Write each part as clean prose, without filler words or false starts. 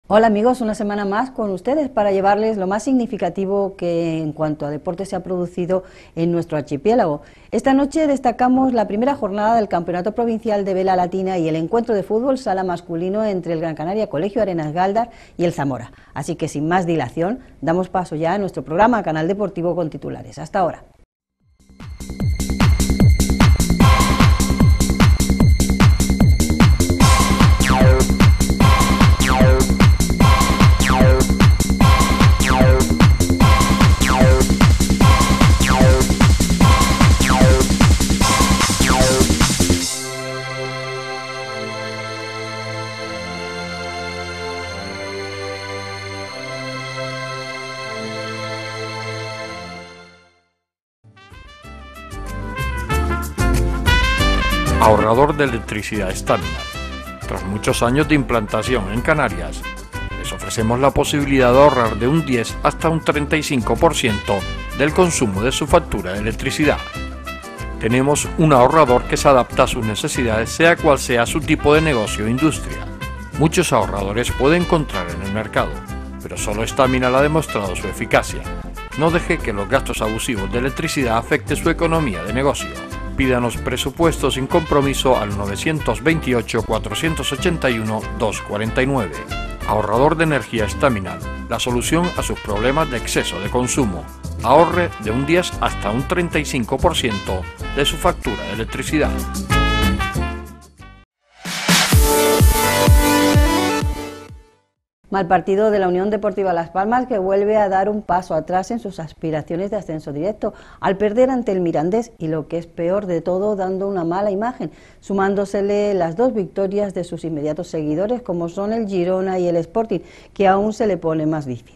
Hola amigos, una semana más con ustedes para llevarles lo más significativo que en cuanto a deporte se ha producido en nuestro archipiélago. Esta noche destacamos la primera jornada del Campeonato Provincial de Vela Latina y el encuentro de fútbol sala masculino entre el Gran Canaria Colegio Arenas Gáldar y el Zamora. Así que sin más dilación, damos paso ya a nuestro programa Canal Deportivo con titulares. Hasta ahora. Ahorrador de electricidad Stamina. Tras muchos años de implantación en Canarias, les ofrecemos la posibilidad de ahorrar de un 10 hasta un 35% del consumo de su factura de electricidad. Tenemos un ahorrador que se adapta a sus necesidades, sea cual sea su tipo de negocio o industria. Muchos ahorradores puede encontrar en el mercado, pero solo Stamina ha demostrado su eficacia. No deje que los gastos abusivos de electricidad afecten su economía de negocio. Pídanos presupuestos sin compromiso al 921-481-249. Ahorrador de energía Staminal, la solución a sus problemas de exceso de consumo. Ahorre de un 10 hasta un 35% de su factura de electricidad. Mal partido de la Unión Deportiva Las Palmas, que vuelve a dar un paso atrás en sus aspiraciones de ascenso directo, al perder ante el Mirandés y, lo que es peor de todo, dando una mala imagen, sumándosele las dos victorias de sus inmediatos seguidores, como son el Girona y el Sporting, que aún se le pone más difícil.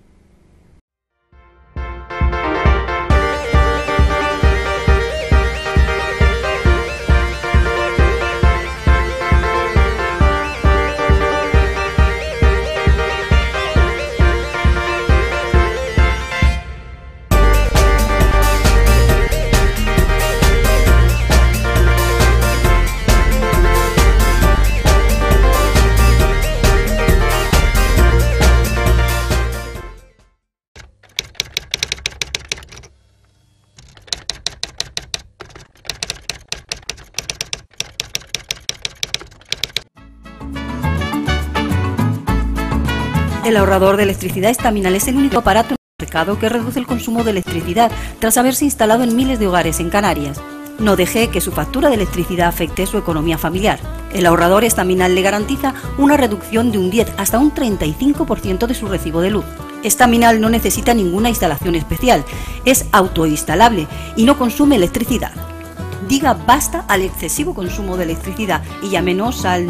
El ahorrador de electricidad Staminal es el único aparato en el mercado que reduce el consumo de electricidad tras haberse instalado en miles de hogares en Canarias. No deje que su factura de electricidad afecte su economía familiar. El ahorrador Staminal le garantiza una reducción de un 10 hasta un 35% de su recibo de luz. Staminal no necesita ninguna instalación especial, es autoinstalable y no consume electricidad. Diga basta al excesivo consumo de electricidad y llámenos al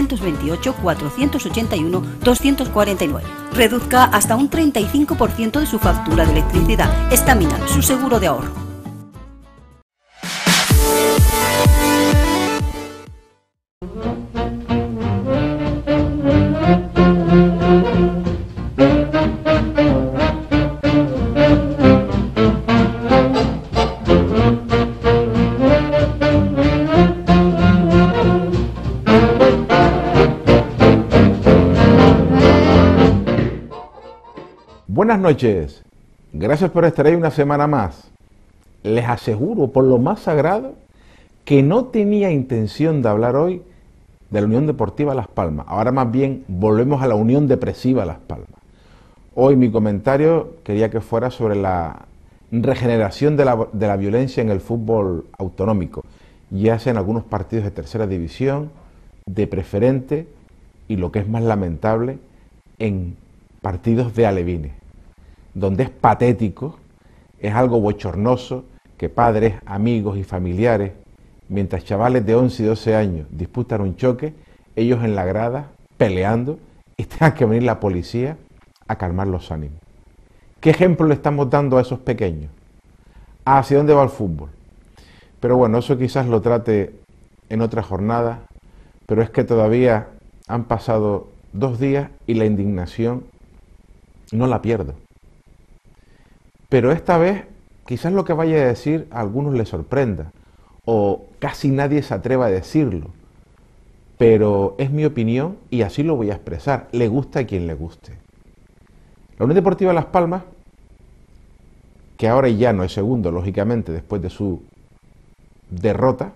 928-481-249. Reduzca hasta un 35% de su factura de electricidad. Staminal, su seguro de ahorro. Buenas noches, gracias por estar ahí una semana más. Les aseguro por lo más sagrado que no tenía intención de hablar hoy de la Unión Deportiva Las Palmas. Ahora más bien volvemos a la Unión Depresiva Las Palmas. Hoy mi comentario quería que fuera sobre la regeneración de la violencia en el fútbol autonómico, ya sea en algunos partidos de tercera división, de preferente y, lo que es más lamentable, en partidos de alevines, donde es patético, es algo bochornoso que padres, amigos y familiares, mientras chavales de 11 y 12 años disputan un choque, ellos en la grada, peleando, y tenga que venir la policía a calmar los ánimos. ¿Qué ejemplo le estamos dando a esos pequeños? ¿Hacia dónde va el fútbol? Pero bueno, eso quizás lo trate en otra jornada, pero es que todavía han pasado 2 días y la indignación no la pierdo. Pero esta vez quizás lo que vaya a decir a algunos les sorprenda, o casi nadie se atreva a decirlo, pero es mi opinión y así lo voy a expresar. Le gusta a quien le guste. La Unión Deportiva Las Palmas, que ahora ya no es segundo, lógicamente, después de su derrota,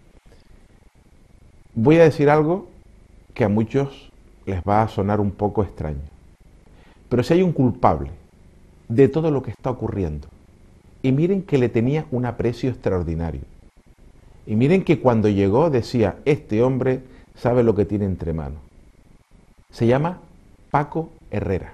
voy a decir algo que a muchos les va a sonar un poco extraño. Pero si hay un culpable de todo lo que está ocurriendo, y miren que le tenía un aprecio extraordinario, y miren que cuando llegó decía, este hombre sabe lo que tiene entre manos. Se llama Paco Herrera.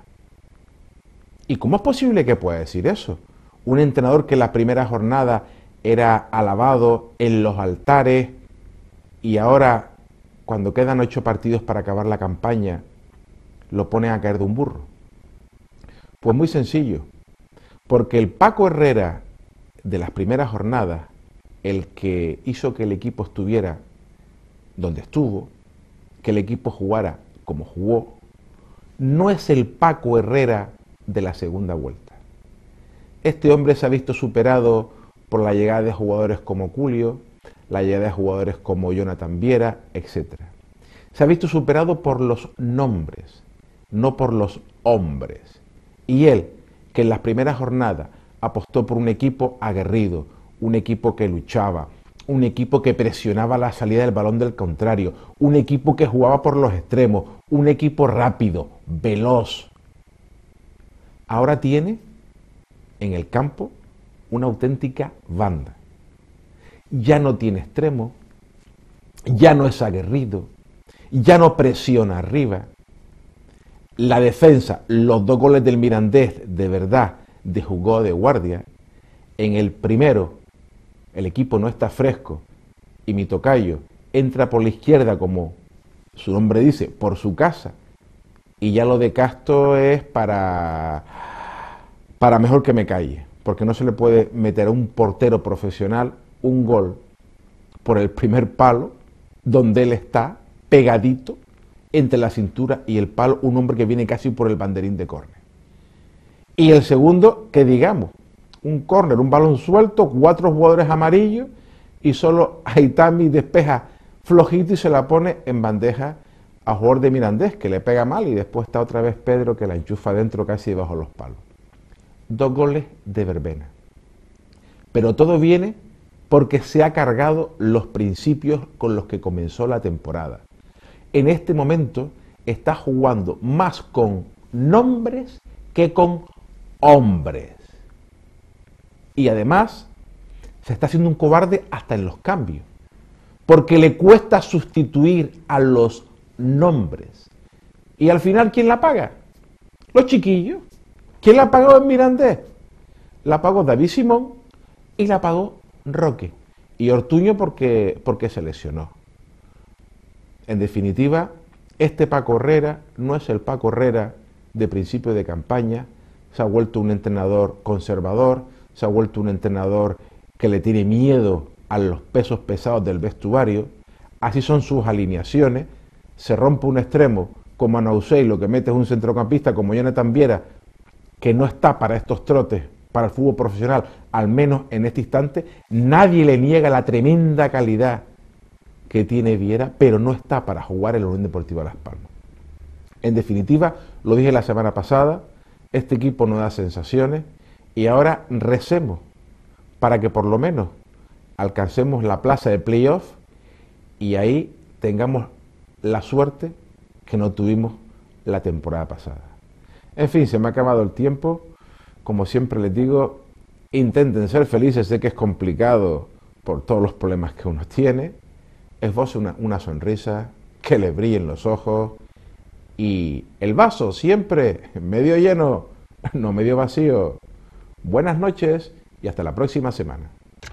¿Y cómo es posible que pueda decir eso? Un entrenador que en la primera jornada era alabado en los altares y ahora, cuando quedan 8 partidos para acabar la campaña, lo ponen a caer de un burro. Pues muy sencillo, porque el Paco Herrera de las primeras jornadas, el que hizo que el equipo estuviera donde estuvo, que el equipo jugara como jugó, no es el Paco Herrera de la segunda vuelta. Este hombre se ha visto superado por la llegada de jugadores como Julio, la llegada de jugadores como Jonathan Viera, etc. Se ha visto superado por los nombres, no por los hombres. Y él, que en las primeras jornadas apostó por un equipo aguerrido, un equipo que luchaba, un equipo que presionaba la salida del balón del contrario, un equipo que jugaba por los extremos, un equipo rápido, veloz. Ahora tiene en el campo una auténtica banda. Ya no tiene extremo, ya no es aguerrido, ya no presiona arriba. La defensa, los 2 goles del Mirandés, de verdad, de jugó de guardia. En el primero, el equipo no está fresco y mi tocayo entra por la izquierda, como su nombre dice, por su casa. Y ya lo de Castro es para mejor que me calle, porque no se le puede meter a un portero profesional un gol por el primer palo, donde él está pegadito entre la cintura y el palo, un hombre que viene casi por el banderín de córner. Y el segundo, que digamos, un córner, un balón suelto, 4 jugadores amarillos y solo Aitami despeja flojito y se la pone en bandeja a jugador de Mirandés, que le pega mal, y después está otra vez Pedro, que la enchufa dentro casi debajo de los palos. 2 goles de verbena. Pero todo viene porque se ha cargado los principios con los que comenzó la temporada. En este momento está jugando más con nombres que con hombres. Y además se está haciendo un cobarde hasta en los cambios, porque le cuesta sustituir a los nombres. Y al final, ¿quién la paga? Los chiquillos. ¿Quién la pagó en Mirandés? La pagó David Simón y la pagó Roque. Y Ortuño porque se lesionó. En definitiva, este Paco Herrera no es el Paco Herrera de principio de campaña. Se ha vuelto un entrenador conservador, se ha vuelto un entrenador que le tiene miedo a los pesos pesados del vestuario. Así son sus alineaciones. Se rompe un extremo como Anausé y lo que mete es un centrocampista como Jonathan Viera, que no está para estos trotes, para el fútbol profesional, al menos en este instante. Nadie le niega la tremenda calidad que tiene Viera, pero no está para jugar en la Unión Deportiva Las Palmas. En definitiva, lo dije la semana pasada, este equipo no da sensaciones y ahora recemos para que por lo menos alcancemos la plaza de playoff y ahí tengamos la suerte que no tuvimos la temporada pasada. En fin, se me ha acabado el tiempo. Como siempre les digo, intenten ser felices. Sé que es complicado por todos los problemas que uno tiene. Esboce una sonrisa, que le brillen los ojos y el vaso siempre medio lleno, no medio vacío. Buenas noches y hasta la próxima semana.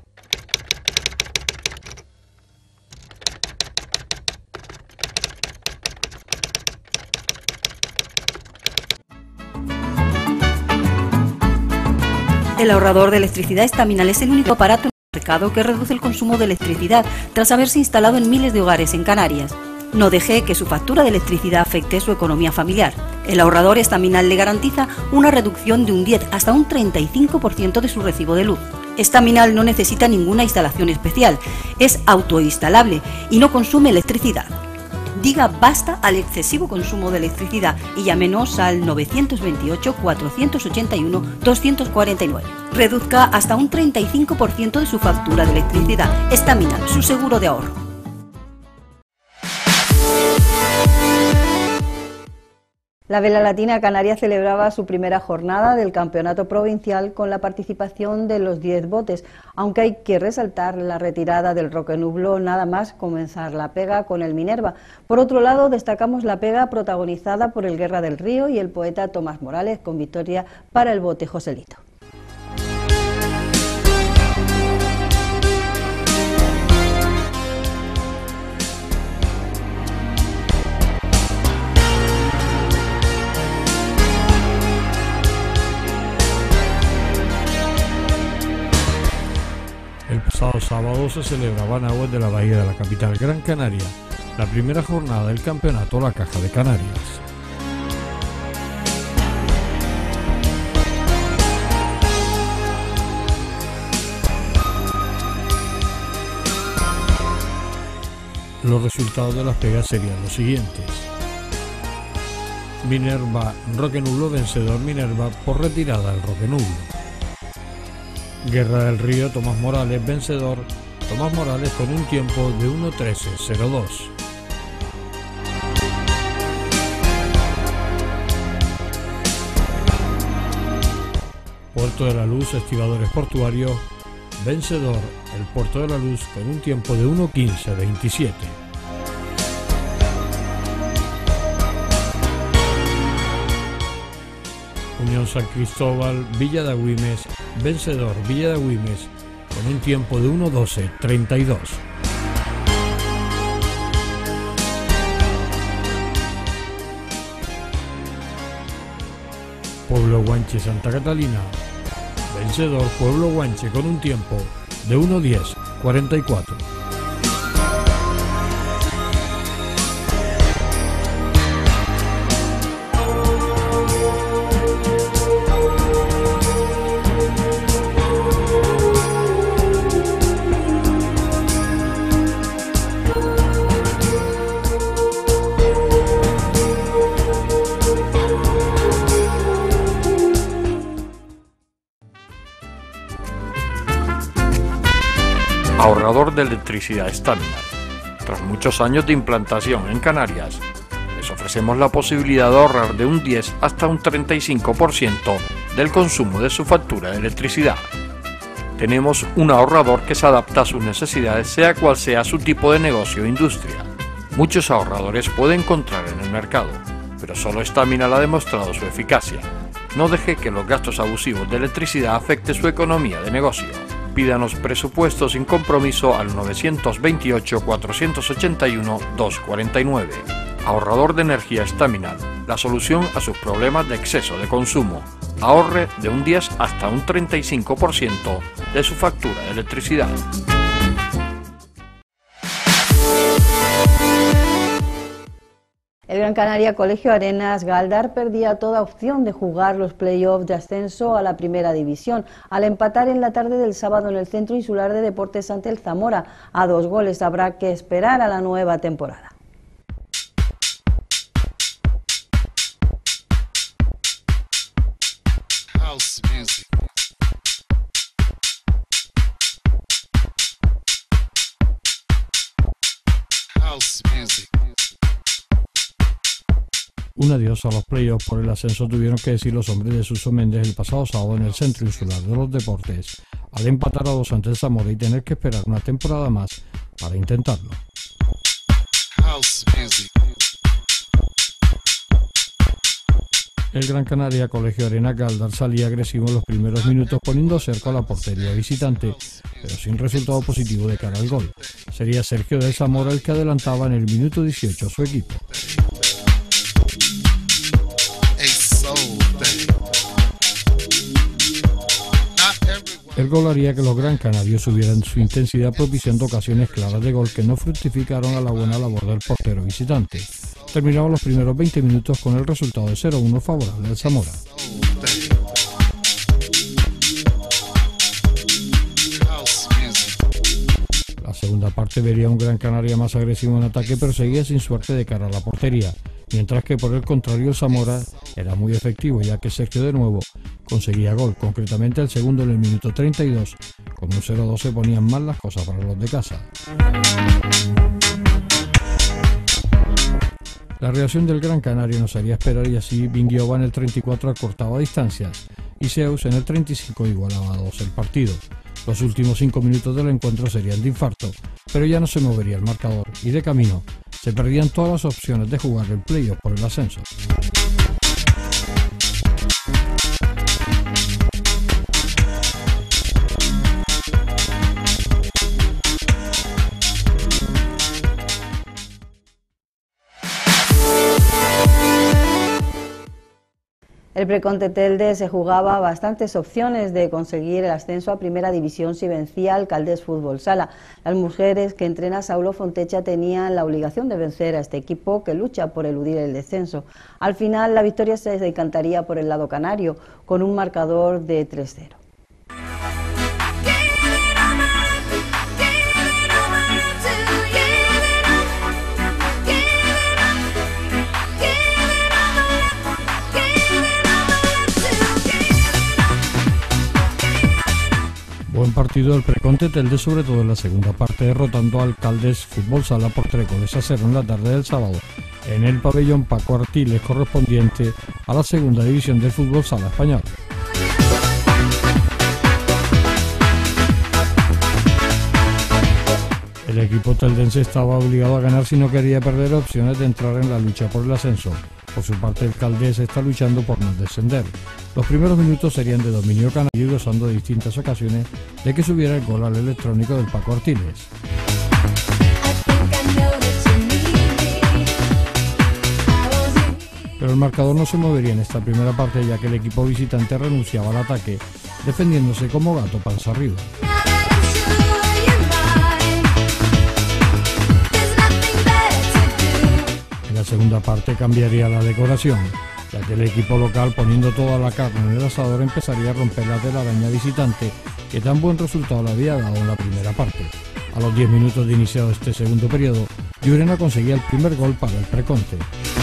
El ahorrador de electricidad Estaminal es el único aparato en el mercado que reduce el consumo de electricidad tras haberse instalado en miles de hogares en Canarias. No deje que su factura de electricidad afecte su economía familiar. El ahorrador Estaminal le garantiza una reducción de un 10 hasta un 35% de su recibo de luz. Estaminal no necesita ninguna instalación especial, es autoinstalable y no consume electricidad. Diga basta al excesivo consumo de electricidad y llámenos al 928 481 249. Reduzca hasta un 35% de su factura de electricidad. Staminal, su seguro de ahorro. La Vela Latina Canaria celebraba su primera jornada del campeonato provincial con la participación de los 10 botes, aunque hay que resaltar la retirada del Roque Nublo nada más comenzar la pega con el Minerva. Por otro lado, destacamos la pega protagonizada por el Guerra del Río y el poeta Tomás Morales, con victoria para el bote Joselito. El pasado sábado se celebraba en aguas de la bahía de la capital Gran Canaria la primera jornada del campeonato La Caja de Canarias. Los resultados de las pegas serían los siguientes: Minerva, Roque Nublo vencedor Minerva por retirada del Roque Nublo. Guerra del Río, Tomás Morales vencedor, Tomás Morales con un tiempo de 1:13:02. Puerto de la Luz, Estibadores Portuarios, vencedor el Puerto de la Luz con un tiempo de 1:15:27. Unión San Cristóbal, Villa de Agüimes, vencedor Villa de Agüimes con un tiempo de 1:12:32. Pueblo Guanche Santa Catalina, vencedor Pueblo Guanche con un tiempo de 1:10:44. Ahorrador de electricidad Staminal. Tras muchos años de implantación en Canarias, les ofrecemos la posibilidad de ahorrar de un 10 hasta un 35% del consumo de su factura de electricidad. Tenemos un ahorrador que se adapta a sus necesidades, sea cual sea su tipo de negocio o industria. Muchos ahorradores puede encontrar en el mercado, pero solo Staminal ha demostrado su eficacia. No deje que los gastos abusivos de electricidad afecten su economía de negocio. Pídanos presupuesto sin compromiso al 928-481-249. Ahorrador de energía Staminal, la solución a sus problemas de exceso de consumo. Ahorre de un 10 hasta un 35% de su factura de electricidad. El Gran Canaria Colegio Arenas Galdar perdía toda opción de jugar los playoffs de ascenso a la primera división, al empatar en la tarde del sábado en el Centro Insular de Deportes ante el Zamora. A 2 goles habrá que esperar a la nueva temporada. House music. House music. Un adiós a los playoffs por el ascenso tuvieron que decir los hombres de Suso Méndez el pasado sábado en el Centro Insular de los Deportes, al empatar a 2 ante el Zamora y tener que esperar una temporada más para intentarlo. House music. El Gran Canaria Colegio Arenas Galdar salía agresivo en los primeros minutos poniendo cerco a la portería visitante, pero sin resultado positivo de cara al gol. Sería Sergio del Zamora el que adelantaba en el minuto 18 a su equipo. El gol haría que los Gran Canarios subieran su intensidad propiciando ocasiones claras de gol que no fructificaron a la buena labor del portero visitante. Terminaban los primeros 20 minutos con el resultado de 0-1 favorable al Zamora. La segunda parte vería un Gran Canaria más agresivo en ataque, pero seguía sin suerte de cara a la portería, mientras que por el contrario el Zamora era muy efectivo, ya que Sergio de nuevo conseguía gol, concretamente el segundo en el minuto 32. Con un 0-2 se ponían mal las cosas para los de casa. La reacción del Gran Canaria nos haría esperar, y así Vinguioba en el 34 acortaba distancias y Seus en el 35 igualaba a 2 el partido. Los últimos 5 minutos del encuentro serían de infarto, pero ya no se movería el marcador y de camino se perdían todas las opciones de jugar el playoff por el ascenso. El Preconte Telde se jugaba bastantes opciones de conseguir el ascenso a Primera División si vencía al Caldés Fútbol Sala. Las mujeres que entrena Saulo Fontecha tenían la obligación de vencer a este equipo que lucha por eludir el descenso. Al final la victoria se decantaría por el lado canario con un marcador de 3-0. Buen partido del Preconte Telde, sobre todo en la segunda parte, derrotando al Caldés Fútbol Sala por 3-0 en la tarde del sábado en el pabellón Paco Artiles, correspondiente a la segunda división del fútbol sala español. El equipo teldense estaba obligado a ganar si no quería perder opciones de entrar en la lucha por el ascenso. Por su parte, el Caldés está luchando por no descender. Los primeros minutos serían de dominio canario, gozando de distintas ocasiones de que subiera el gol al electrónico del Paco Artiles. Pero el marcador no se movería en esta primera parte, ya que el equipo visitante renunciaba al ataque, defendiéndose como gato panza arriba. En la segunda parte cambiaría la decoración, ya que el equipo local, poniendo toda la carne en el asador, empezaría a romper la telaraña visitante que tan buen resultado le había dado en la primera parte. A los 10 minutos de iniciado este segundo periodo, Llurena conseguía el primer gol para el Preconte.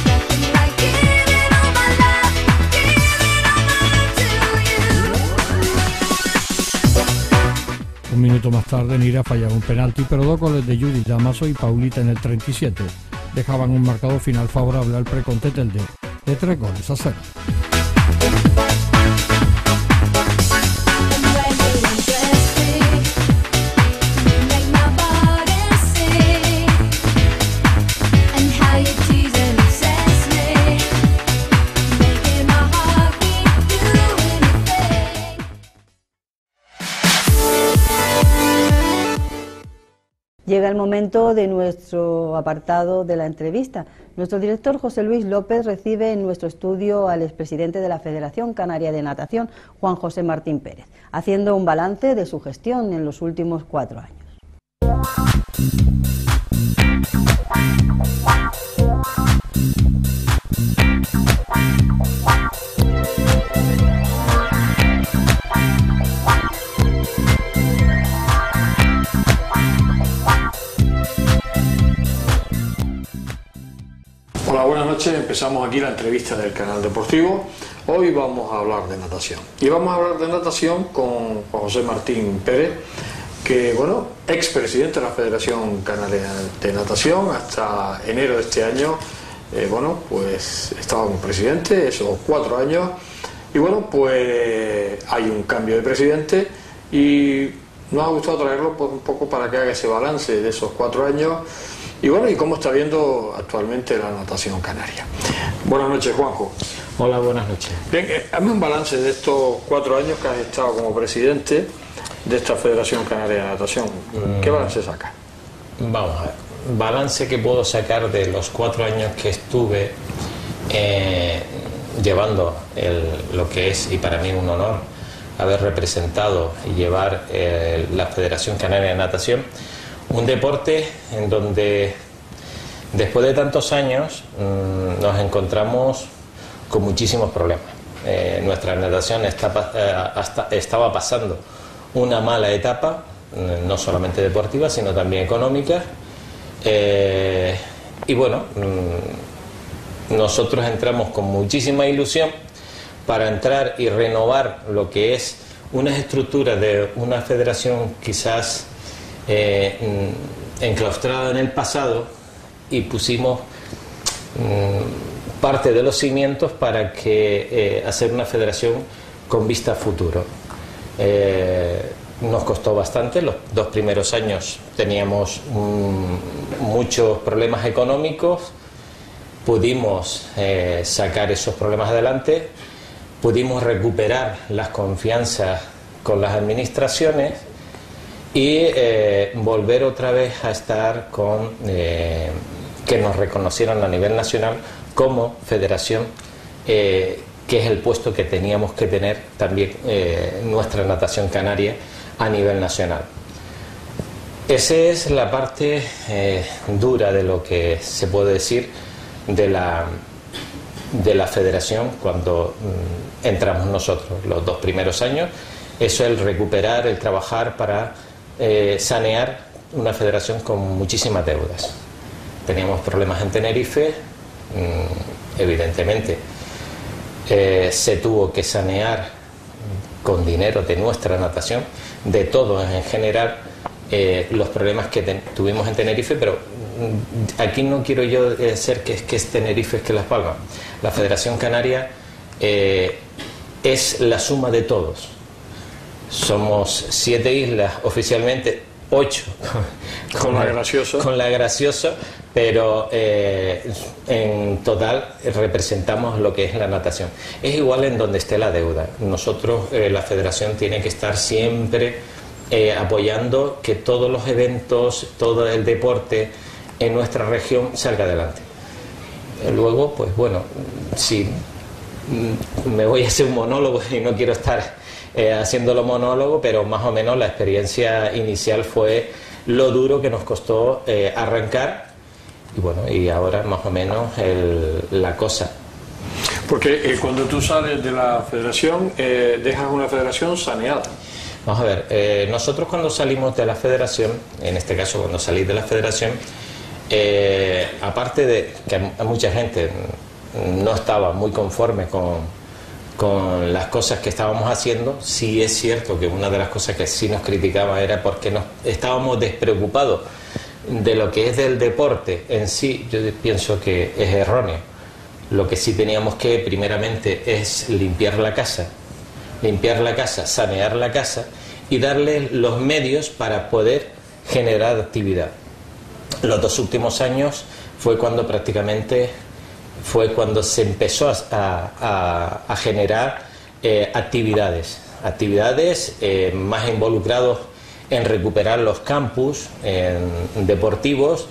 Un minuto más tarde, Nira fallaba un penalti, pero dos goles de Judith Damaso y Paulita en el 37 dejaban un marcador final favorable al Preconte Telde de 3-0. Llega el momento de nuestro apartado de la entrevista. Nuestro director José Luis López recibe en nuestro estudio al expresidente de la Federación Canaria de Natación, Juan José Martín Pérez, haciendo un balance de su gestión en los últimos 4 años. Hola, buenas noches. Empezamos aquí la entrevista del canal deportivo. Hoy vamos a hablar de natación. Y vamos a hablar de natación con Juan José Martín Pérez, que, bueno, expresidente de la Federación Canaria de Natación hasta enero de este año. Bueno, pues estaba como presidente esos 4 años. Y bueno, pues hay un cambio de presidente y nos ha gustado traerlo pues, un poco para que haga ese balance de esos 4 años. Y bueno, ¿y cómo está viendo actualmente la natación canaria? Buenas noches, Juanjo. Hola, buenas noches. Bien, hazme un balance de estos 4 años que has estado como presidente de esta Federación Canaria de Natación. ¿Qué balance sacas? Vamos a ver. Balance que puedo sacar de los 4 años que estuve llevando lo que es, y para mí un honor, haber representado y llevar la Federación Canaria de Natación. Un deporte en donde después de tantos años nos encontramos con muchísimos problemas. Nuestra natación estaba pasando una mala etapa no solamente deportivas, sino también económicas. Y bueno, nosotros entramos con muchísima ilusión para entrar y renovar lo que es unas estructuras de una federación quizás enclaustrada en el pasado, y pusimos parte de los cimientos para que hacer una federación con vista a futuro. Nos costó bastante. Los 2 primeros años teníamos muchos problemas económicos. Pudimos sacar esos problemas adelante, pudimos recuperar las confianzas con las administraciones y volver otra vez a estar con que nos reconocieran a nivel nacional como federación, que es el puesto que teníamos que tener también nuestra natación canaria a nivel nacional. Esa es la parte dura de lo que se puede decir de la federación cuando entramos nosotros los 2 primeros años. Eso, el recuperar, el trabajar para sanear una federación con muchísimas deudas. Teníamos problemas en Tenerife, evidentemente se tuvo que sanear con dinero de nuestra natación, de todos en general, los problemas que tuvimos en Tenerife, pero aquí no quiero yo ser que es Tenerife, es que Las Palmas. La Federación Canaria es la suma de todos. Somos 7 islas oficialmente, 8 con la graciosa, pero en total representamos lo que es la natación. Es igual en donde esté la deuda. Nosotros, la federación tiene que estar siempre apoyando que todos los eventos, todo el deporte en nuestra región salga adelante. Luego, pues bueno, si me voy a hacer un monólogo y no quiero estar haciéndolo monólogo, pero más o menos la experiencia inicial fue lo duro que nos costó arrancar, y bueno, y ahora más o menos la cosa. Porque cuando tú sales de la federación, dejas una federación saneada. Vamos a ver, nosotros cuando salimos de la federación, en este caso cuando salí de la federación, aparte de que mucha gente no estaba muy conforme con las cosas que estábamos haciendo, sí es cierto que una de las cosas que sí nos criticaba era porque estábamos despreocupados de lo que es del deporte en sí. Yo pienso que es erróneo. Lo que sí teníamos que primeramente es limpiar la casa, sanear la casa y darle los medios para poder generar actividad. Los 2 últimos años fue cuando se empezó a generar actividades más involucrados en recuperar los campus deportivos.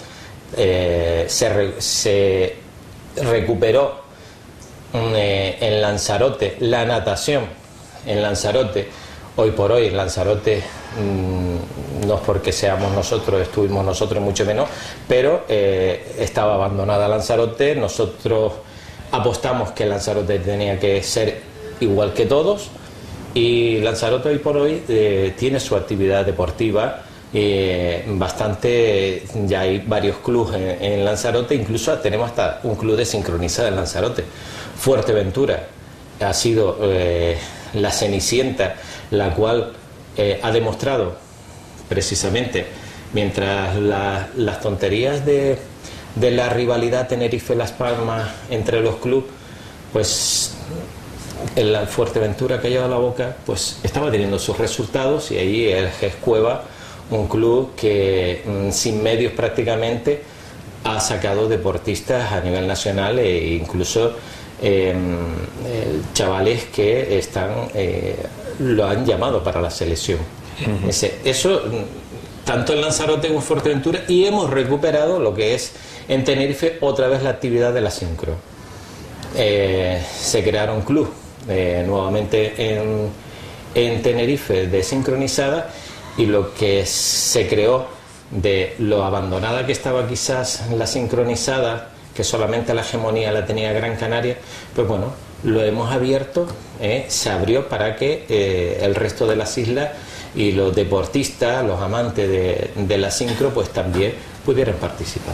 Se recuperó en Lanzarote la natación. En Lanzarote, hoy por hoy, en Lanzarote, no es porque seamos nosotros, estuvimos nosotros mucho menos, pero estaba abandonada Lanzarote. Nosotros apostamos que Lanzarote tenía que ser igual que todos, y Lanzarote hoy por hoy tiene su actividad deportiva bastante. Ya hay varios clubes en Lanzarote, incluso tenemos hasta un club de sincronizada en Lanzarote. Fuerteventura ha sido la cenicienta, la cual ha demostrado precisamente, mientras las tonterías de la rivalidad Tenerife-Las Palmas entre los clubes, pues en la Fuerteventura, que ha llevado la boca, pues estaba teniendo sus resultados, y ahí el GES Cueva, un club que sin medios prácticamente ha sacado deportistas a nivel nacional, e incluso chavales que lo han llamado para la selección. Eso tanto en Lanzarote como en Fuerteventura, y hemos recuperado lo que es en Tenerife otra vez la actividad de la sincro. Se crearon club nuevamente en Tenerife de sincronizada, y lo que se creó, de lo abandonada que estaba quizás la sincronizada, que solamente la hegemonía la tenía Gran Canaria, pues bueno, lo hemos abierto, se abrió para que el resto de las islas y los deportistas, los amantes de la sincro, pues también pudieran participar.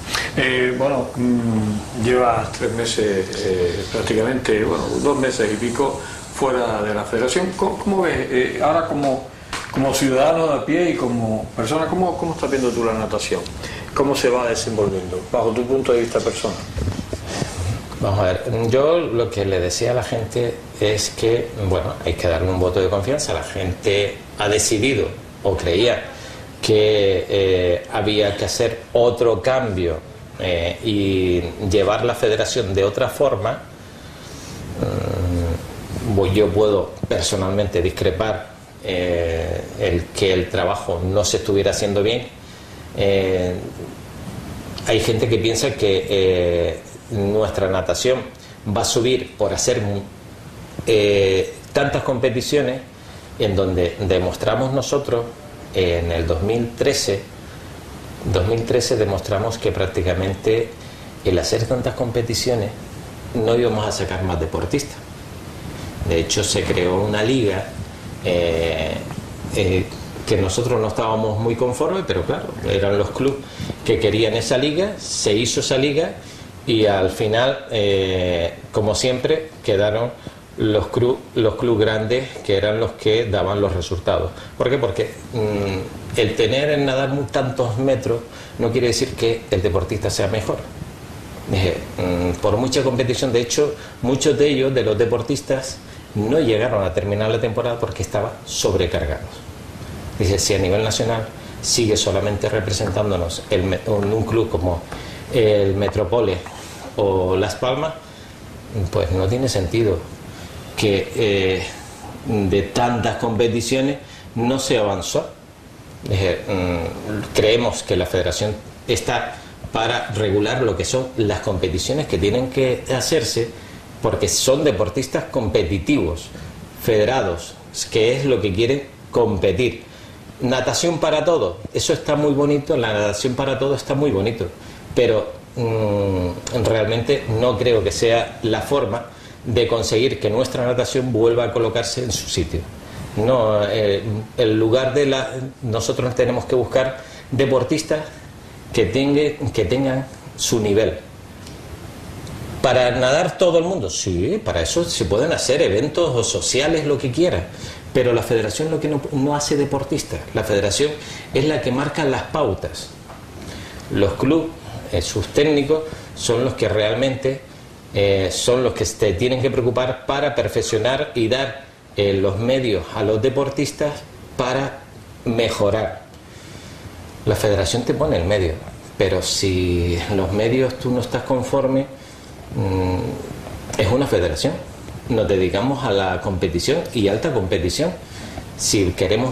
Llevas 3 meses, prácticamente, 2 meses y pico fuera de la federación. ¿Cómo ves ahora como ciudadano de a pie y como persona, cómo estás viendo tú la natación? ¿Cómo se va desenvolviendo bajo tu punto de vista personal? Vamos a ver, yo lo que le decía a la gente es que, hay que darle un voto de confianza. La gente ha decidido, o creía, que había que hacer otro cambio y llevar la federación de otra forma. Yo puedo personalmente discrepar que el trabajo no se estuviera haciendo bien. Hay gente que piensa que nuestra natación va a subir por hacer tantas competiciones, en donde demostramos nosotros en el 2013 demostramos que prácticamente el hacer tantas competiciones no íbamos a sacar más deportistas. De hecho, se creó una liga que nosotros no estábamos muy conformes, pero claro, eran los clubes que querían esa liga, se hizo esa liga y al final, como siempre, quedaron los clubes grandes, que eran los que daban los resultados. ¿Por qué? Porque el tener en nadar tantos metros no quiere decir que el deportista sea mejor. Por mucha competición, de hecho, muchos de ellos, de los deportistas, no llegaron a terminar la temporada porque estaban sobrecargados. Dice, si a nivel nacional sigue solamente representándonos un club como el Metropole o Las Palmas, pues no tiene sentido que de tantas competiciones no se avanzó. Creemos que la federación está para regular lo que son las competiciones que tienen que hacerse, porque son deportistas competitivos, federados, que es lo que quieren competir. Natación para todos, eso está muy bonito, la natación para todos está muy bonito, pero realmente no creo que sea la forma de conseguir que nuestra natación vuelva a colocarse en su sitio. No, el lugar nosotros tenemos que buscar deportistas que tengan su nivel. ¿Para nadar todo el mundo? Sí, para eso se pueden hacer eventos sociales, lo que quiera. Pero la federación lo que no hace deportistas. La federación es la que marca las pautas. Los clubes, sus técnicos, son los que realmente son los que se tienen que preocupar para perfeccionar y dar los medios a los deportistas para mejorar. La federación te pone el medio, pero si los medios tú no estás conforme, es una federación. Nos dedicamos a la competición y alta competición. Si queremos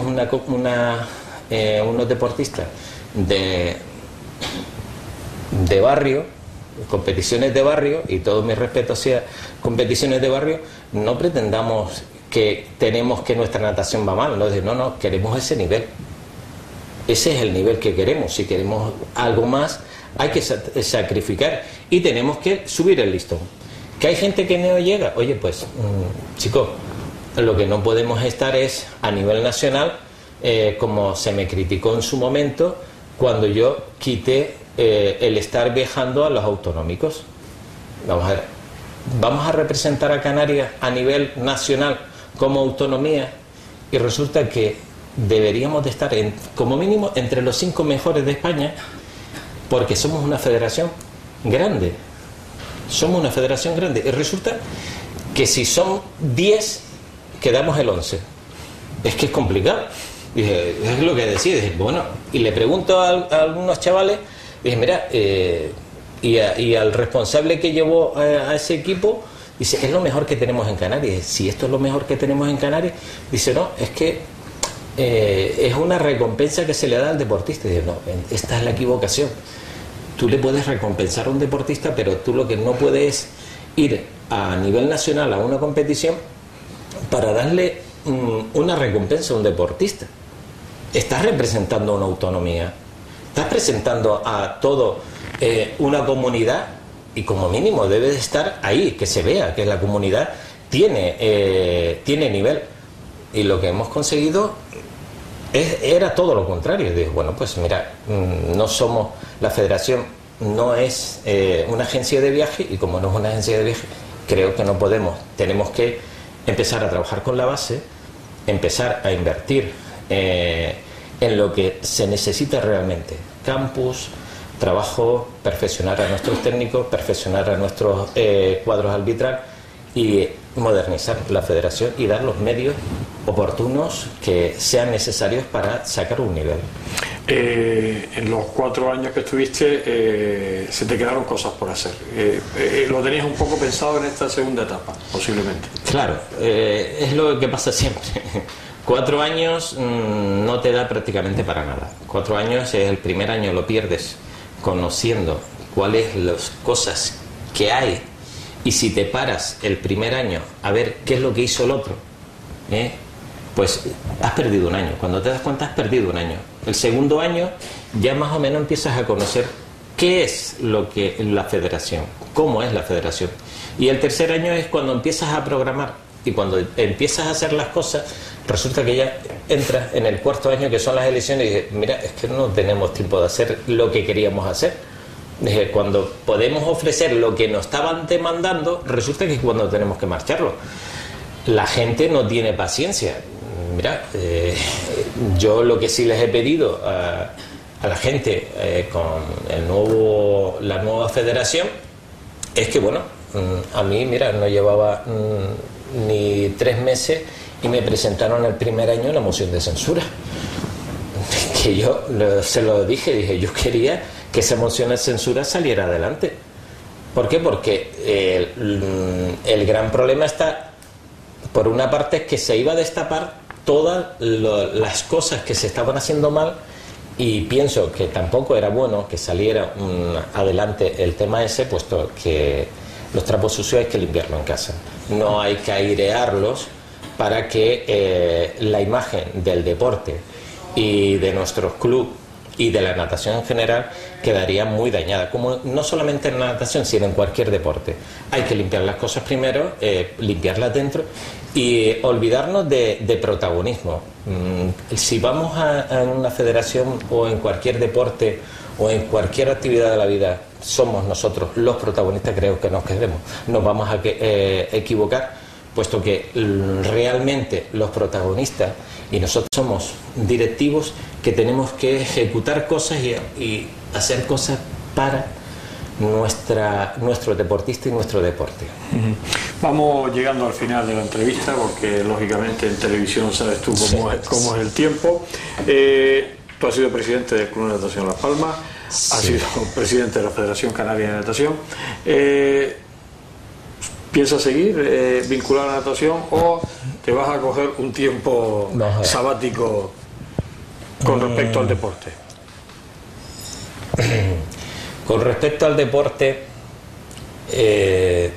unos deportistas de barrio, competiciones de barrio, y todo mi respeto hacia competiciones de barrio, no pretendamos que tenemos que nuestra natación va mal, no, queremos ese nivel. Ese es el nivel que queremos. Si queremos algo más, hay que sacrificar y tenemos que subir el listón. ¿Que hay gente que no llega? Oye, pues, chicos, lo que no podemos estar es a nivel nacional, como se me criticó en su momento, cuando yo quité el estar viajando a los autonómicos. Vamos a ver, vamos a representar a Canarias a nivel nacional como autonomía y resulta que deberíamos de estar como mínimo entre los 5 mejores de España, porque somos una federación grande. Somos una federación grande y resulta que si son 10 quedamos el 11. Es que es complicado. Dije, es lo que decía. Dije, bueno, y le pregunto a algunos chavales, dije, mira, y al responsable que llevó a ese equipo, dice, es lo mejor que tenemos en Canarias. Si esto es lo mejor que tenemos en Canarias, dice, no, es que es una recompensa que se le da al deportista. Dice, no, esta es la equivocación. Tú le puedes recompensar a un deportista, pero tú lo que no puedes es ir a nivel nacional a una competición para darle una recompensa a un deportista. Estás representando una autonomía, estás presentando a todo una comunidad y como mínimo debe de estar ahí, que se vea que la comunidad tiene nivel. Y lo que hemos conseguido era todo lo contrario. Digo, bueno, pues mira, no somos, la federación no es una agencia de viaje, y como no es una agencia de viaje, creo que no podemos, tenemos que empezar a trabajar con la base, empezar a invertir en lo que se necesita realmente: campus, trabajo, perfeccionar a nuestros técnicos, perfeccionar a nuestros cuadros arbitral y modernizar la federación y dar los medios oportunos que sean necesarios para sacar un nivel. En los 4 años que estuviste, se te quedaron cosas por hacer. ¿Lo tenías un poco pensado en esta segunda etapa, posiblemente? Claro, es lo que pasa siempre. 4 años no te da prácticamente para nada. 4 años es el primer año, lo pierdes conociendo cuáles las cosas que hay, y si te paras el primer año a ver qué es lo que hizo el otro, pues has perdido un año. Cuando te das cuenta, has perdido un año. El segundo año ya más o menos empiezas a conocer qué es lo que la federación, cómo es la federación. Y el tercer año es cuando empiezas a programar, y cuando empiezas a hacer las cosas, resulta que ya entras en el cuarto año, que son las elecciones, y dices, mira, es que no tenemos tiempo de hacer lo que queríamos hacer. Dije, cuando podemos ofrecer lo que nos estaban demandando, resulta que es cuando tenemos que marcharlo. La gente no tiene paciencia. Mira, yo lo que sí les he pedido a la gente con la nueva federación es que, bueno, a mí, mira, no llevaba ni 3 meses y me presentaron el primer año la moción de censura. Que yo se lo dije, yo quería que esa moción de censura saliera adelante. ¿Por qué? Porque el gran problema está, por una parte, es que se iba a destapar todas las cosas que se estaban haciendo mal, y pienso que tampoco era bueno que saliera adelante el tema ese, puesto que los trapos sucios hay que limpiarlo en casa, no hay que airearlos, para que la imagen del deporte y de nuestros clubes y de la natación en general quedaría muy dañada, como no solamente en la natación, sino en cualquier deporte. Hay que limpiar las cosas primero, limpiarlas dentro, y olvidarnos de protagonismo. Si vamos a una federación o en cualquier deporte o en cualquier actividad de la vida, somos nosotros los protagonistas, creo que nos vamos a equivocar, puesto que realmente los protagonistas y nosotros somos directivos que tenemos que ejecutar cosas y hacer cosas para nuestro deportista y nuestro deporte. Vamos llegando al final de la entrevista, porque lógicamente en televisión sabes tú cómo es el tiempo. Tú has sido presidente del Club de Natación Las Palmas, has sido presidente de la Federación Canaria de Natación. ¿Piensas seguir vinculado a la natación, o te vas a coger un tiempo sabático con respecto al deporte? Con respecto al deporte, he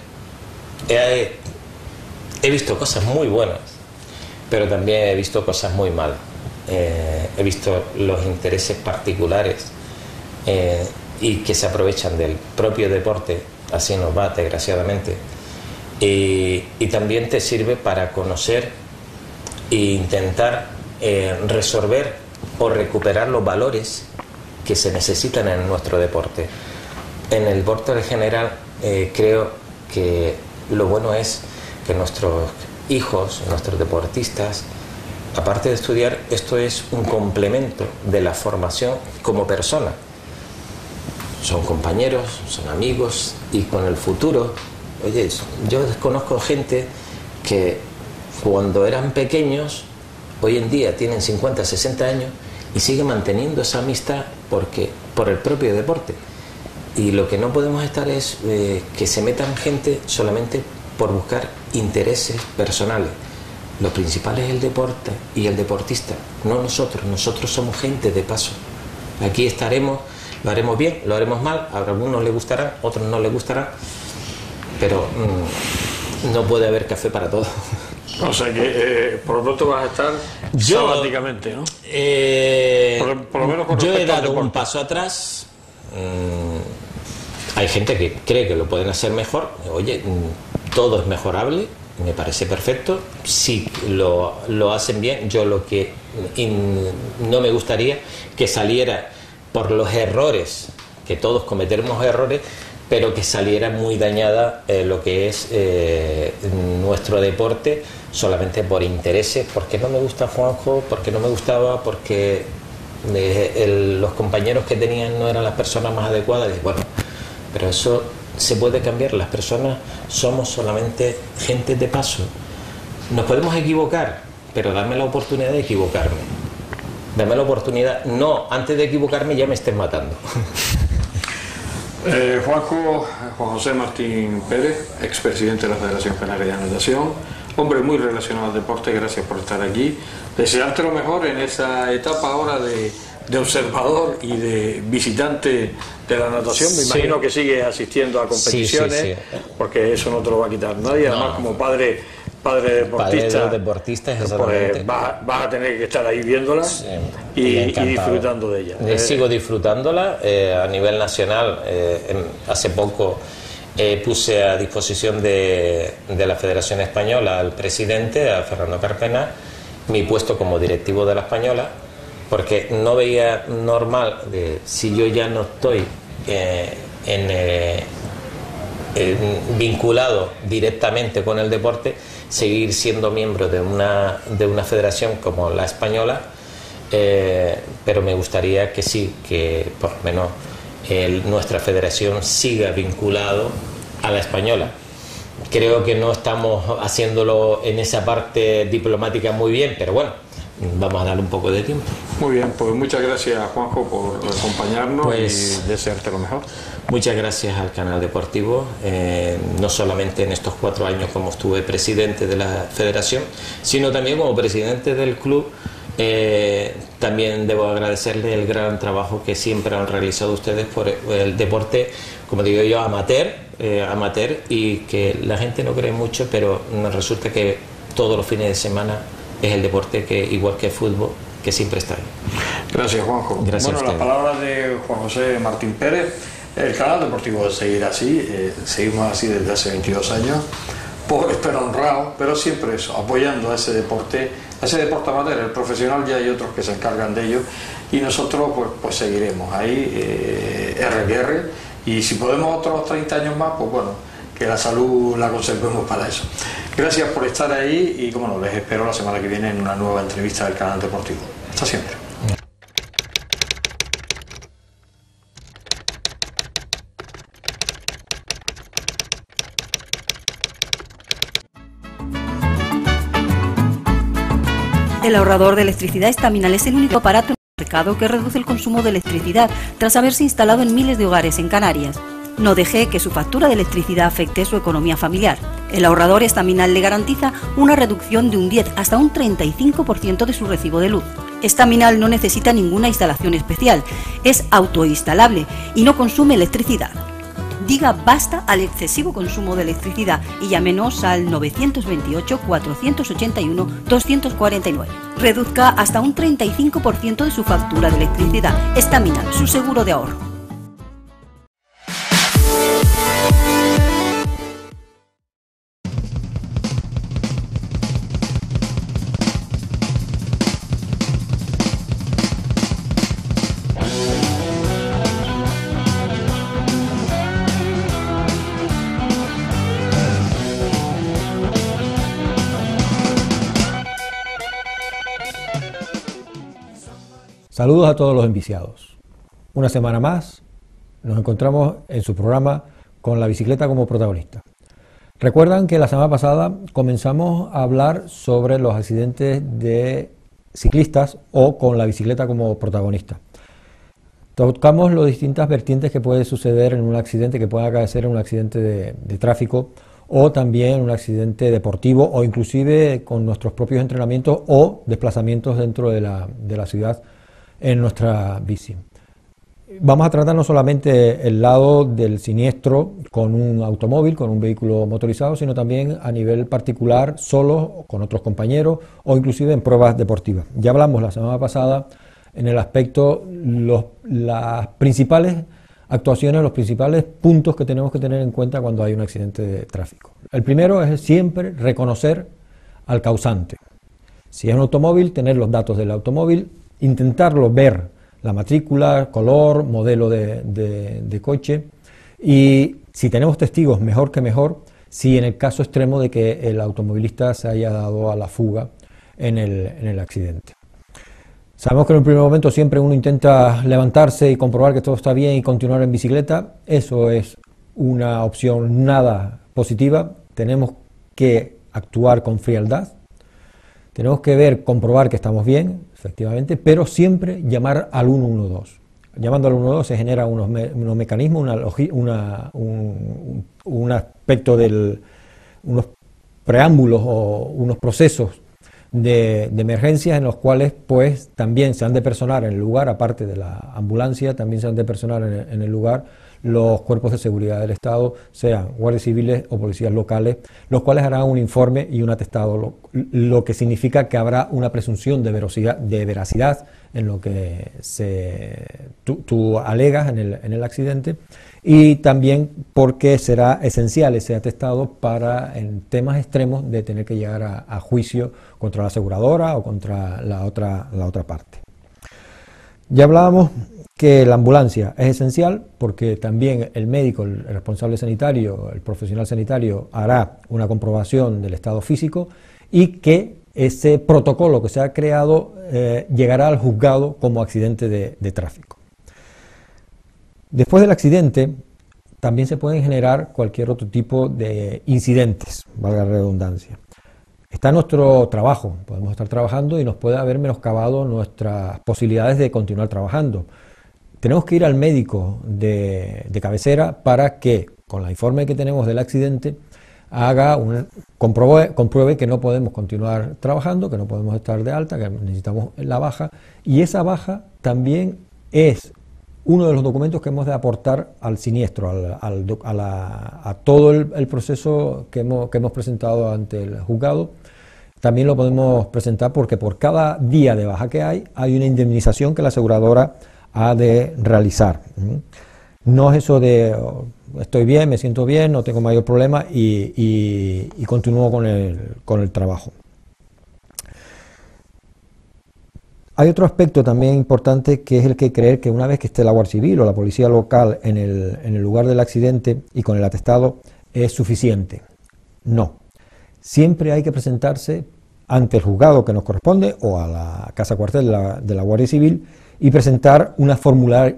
visto cosas muy buenas, pero también he visto cosas muy malas. He visto los intereses particulares y que se aprovechan del propio deporte, así nos va, desgraciadamente. Y también te sirve para conocer e intentar resolver o recuperar los valores que se necesitan en nuestro deporte. En el deporte en general, creo que lo bueno es que nuestros hijos, nuestros deportistas, aparte de estudiar, esto es un complemento de la formación como persona. Son compañeros, son amigos, y con el futuro, oye, yo conozco gente que cuando eran pequeños, hoy en día tienen 50, 60 años y siguen manteniendo esa amistad por el propio deporte. Y lo que no podemos estar es que se metan gente solamente por buscar intereses personales. Lo principal es el deporte y el deportista, no nosotros. Nosotros somos gente de paso. Aquí estaremos, lo haremos bien, lo haremos mal, a algunos les gustará, a otros no les gustará, pero no puede haber café para todos. O sea que por lo pronto vas a estar sabáticamente, ¿no? Por lo menos con yo he respecto al dado un deporte. paso atrás. Hay gente que cree que lo pueden hacer mejor. Oye, todo es mejorable, me parece perfecto. Si lo hacen bien, yo lo que no me gustaría que saliera por los errores, que todos cometemos errores, pero que saliera muy dañada lo que es nuestro deporte, solamente por intereses, porque no me gusta Juanjo, porque no me gustaba, porque los compañeros que tenían no eran las personas más adecuadas. Y bueno, pero eso se puede cambiar. Las personas somos solamente gente de paso. Nos podemos equivocar, pero dame la oportunidad de equivocarme. Dame la oportunidad. No, antes de equivocarme ya me estén matando. Juan José Martín Pérez, expresidente de la Federación Canaria de Natación, hombre muy relacionado al deporte, gracias por estar aquí. Desearte lo mejor en esa etapa ahora de observador y de visitante de la natación. Me imagino que sigue asistiendo a competiciones, porque eso no te lo va a quitar nadie. Además, como padre deportista, pues vas a tener que estar ahí viéndolas y disfrutando de ellas. Sigo disfrutándola a nivel nacional. Hace poco puse a disposición de la Federación Española al presidente, a Fernando Carpena, mi puesto como directivo de la Española, porque no veía normal, si yo ya no estoy vinculado directamente con el deporte, seguir siendo miembro de una federación como la española, pero me gustaría que sí, que por lo menos nuestra federación siga vinculado a la española. Creo que no estamos haciéndolo en esa parte diplomática muy bien, pero bueno, vamos a darle un poco de tiempo. Muy bien, pues muchas gracias, Juanjo, por acompañarnos y desearte lo mejor. Muchas gracias al Canal Deportivo, no solamente en estos 4 años como estuve presidente de la federación, sino también como presidente del club. También debo agradecerle el gran trabajo que siempre han realizado ustedes por el deporte, como digo yo, amateur, y que la gente no cree mucho, pero nos resulta que todos los fines de semana es el deporte que, igual que el fútbol, que siempre está ahí. Gracias, Juanjo. Gracias. Bueno, las palabras de Juan José Martín Pérez. El Canal Deportivo seguirá así, seguimos así desde hace 22 años, pobres pero honrados, pero siempre eso, apoyando a ese deporte amateur. El profesional ya hay otros que se encargan de ello y nosotros pues seguiremos ahí, RQR, y si podemos otros 30 años más, pues bueno, que la salud la conservemos para eso. Gracias por estar ahí y como no, les espero la semana que viene en una nueva entrevista del Canal Deportivo. Hasta siempre. El ahorrador de electricidad Estaminal es el único aparato en el mercado que reduce el consumo de electricidad tras haberse instalado en miles de hogares en Canarias. No deje que su factura de electricidad afecte su economía familiar. El ahorrador Estaminal le garantiza una reducción de un 10 hasta un 35% de su recibo de luz. Estaminal no necesita ninguna instalación especial, es autoinstalable y no consume electricidad. Diga basta al excesivo consumo de electricidad y llámenos al 928 481 249. Reduzca hasta un 35% de su factura de electricidad. Estaminal, su seguro de ahorro. Saludos a todos los enviciados. Una semana más nos encontramos en su programa con la bicicleta como protagonista. Recuerdan que la semana pasada comenzamos a hablar sobre los accidentes de ciclistas o con la bicicleta como protagonista. Tocamos las distintas vertientes que puede suceder en un accidente, que puede acaecer en un accidente de tráfico o también en un accidente deportivo o inclusive con nuestros propios entrenamientos o desplazamientos dentro de la ciudad en nuestra bici. Vamos a tratar no solamente el lado del siniestro con un automóvil, con un vehículo motorizado, sino también a nivel particular, solo, con otros compañeros o inclusive en pruebas deportivas. Ya hablamos la semana pasada en el aspecto, las principales actuaciones, los principales puntos que tenemos que tener en cuenta cuando hay un accidente de tráfico. El primero es siempre reconocer al causante. Si es un automóvil, tener los datos del automóvil, intentarlo ver, la matrícula, color, modelo de coche, y si tenemos testigos, mejor que mejor, si en el caso extremo de que el automovilista se haya dado a la fuga en el accidente. Sabemos que en un primer momento siempre uno intenta levantarse y comprobar que todo está bien y continuar en bicicleta. Eso es una opción nada positiva. Tenemos que actuar con frialdad. Tenemos que comprobar que estamos bien, efectivamente, pero siempre llamar al 112. Llamando al 112 se genera unos mecanismos, un aspecto unos preámbulos o unos procesos de emergencias en los cuales pues también se han de personar en el lugar, aparte de la ambulancia, también se han de personar en el lugar los cuerpos de seguridad del Estado, sean guardias civiles o policías locales, los cuales harán un informe y un atestado, lo que significa que habrá una presunción de veracidad en lo que tú alegas en el accidente, y también porque será esencial ese atestado para en temas extremos de tener que llegar a juicio contra la aseguradora o contra la otra parte. Ya hablábamos que la ambulancia es esencial porque también el médico, el responsable sanitario, el profesional sanitario hará una comprobación del estado físico y que ese protocolo que se ha creado llegará al juzgado como accidente de tráfico. Después del accidente también se pueden generar cualquier otro tipo de incidentes, valga la redundancia. Está nuestro trabajo, podemos estar trabajando y nos puede haber menoscabado nuestras posibilidades de continuar trabajando. Tenemos que ir al médico de cabecera para que, con el informe que tenemos del accidente, compruebe que no podemos continuar trabajando, que no podemos estar de alta, que necesitamos la baja, y esa baja también es uno de los documentos que hemos de aportar al siniestro, a todo el proceso que hemos presentado ante el juzgado. También lo podemos presentar porque por cada día de baja que hay una indemnización que la aseguradora ha de realizar. No es eso de estoy bien, me siento bien, no tengo mayor problema y continúo con el trabajo. Hay otro aspecto también importante que es el que creer que una vez que esté la Guardia Civil o la policía local en el lugar del accidente y con el atestado es suficiente. No. Siempre hay que presentarse ante el juzgado que nos corresponde o a la casa cuartel de la Guardia Civil y presentar formular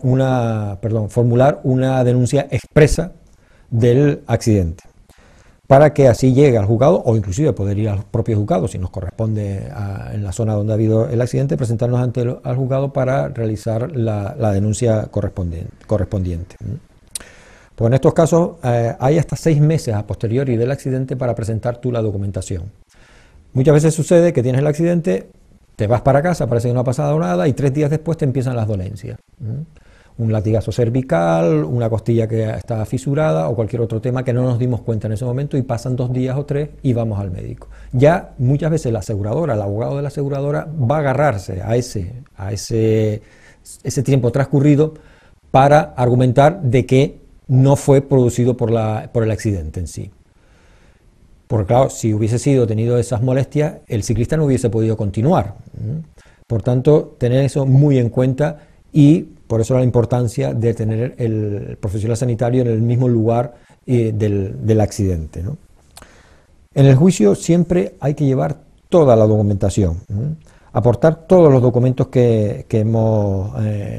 una denuncia expresa del accidente, para que así llegue al juzgado o inclusive poder ir al propio juzgado si nos corresponde en la zona donde ha habido el accidente, presentarnos al juzgado para realizar la denuncia correspondiente. Pues en estos casos hay hasta 6 meses a posteriori del accidente para presentar tú la documentación. Muchas veces sucede que tienes el accidente, te vas para casa, parece que no ha pasado nada y 3 días después te empiezan las dolencias. Un latigazo cervical, una costilla que está fisurada o cualquier otro tema que no nos dimos cuenta en ese momento y pasan 2 días o 3 y vamos al médico. Ya muchas veces la aseguradora, el abogado de la aseguradora va a agarrarse a ese tiempo transcurrido para argumentar de que no fue producido por el accidente en sí. Porque claro, si hubiese tenido esas molestias, el ciclista no hubiese podido continuar. Por tanto, tener eso muy en cuenta y por eso la importancia de tener el profesional sanitario en el mismo lugar del accidente, ¿no? En el juicio siempre hay que llevar toda la documentación, aportar todos los documentos que hemos